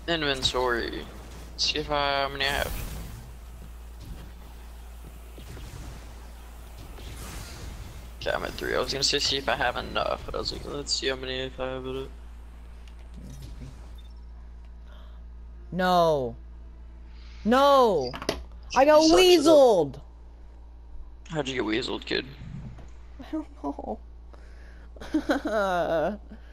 Inventory. See if how many I have. Okay, I'm at 3. I was gonna say see if I have enough, but I was like, let's see how many if I have it. No. No. I got Sucks it up. weaseled. How'd you get weaseled, kid? I don't know.